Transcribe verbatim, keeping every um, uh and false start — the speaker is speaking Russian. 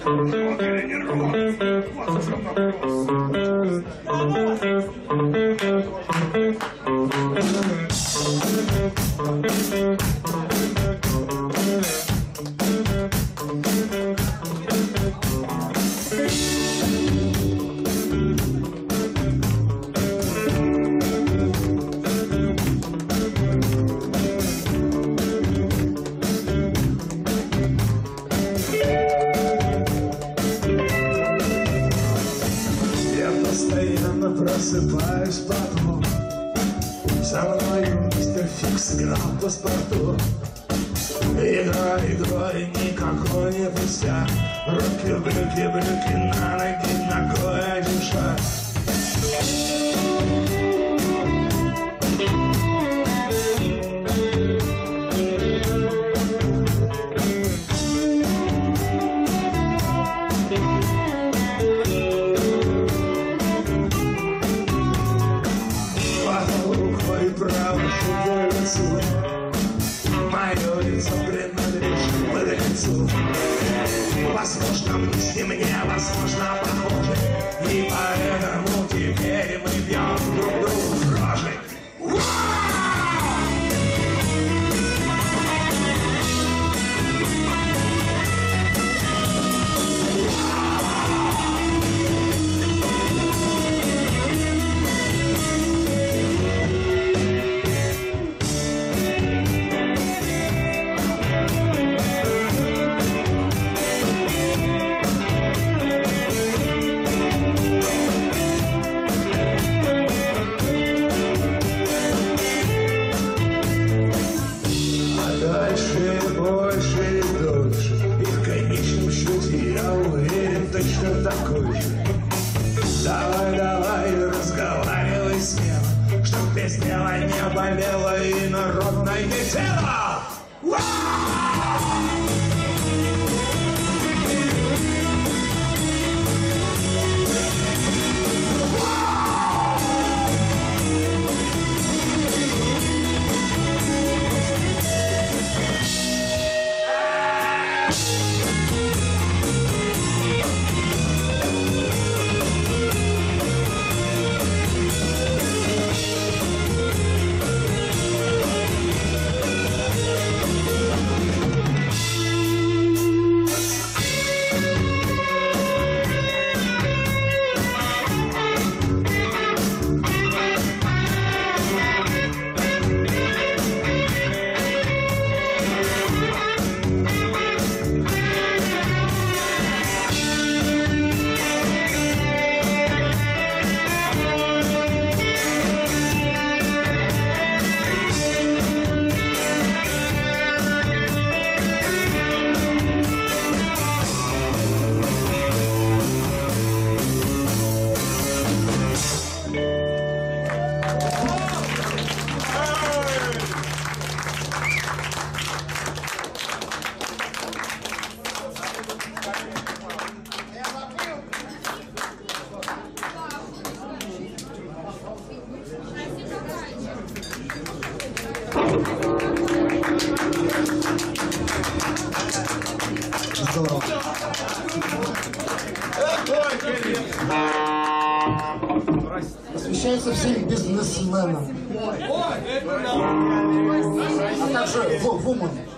рот или не рот? Вот в чем вопрос. Просыпаюсь потом, со мною мистер Фикс играл в паспорту. Игра игрой, никакой не пустяк. Руки, брюки, брюки, на ноги, ногой один шаг. Мое лицо принадлежит мудрецу. Возможно, мысли мне, возможно, похожи, и поэтому теперь мы бьем друг другу в рожи. Больше и дольше, и в конечном счете я уверен, точно такой же. Давай, давай, разговаривай смело, чтоб без дела не болело и народное тело. Здорово. Посвящается всем бизнесменам, а также вумен.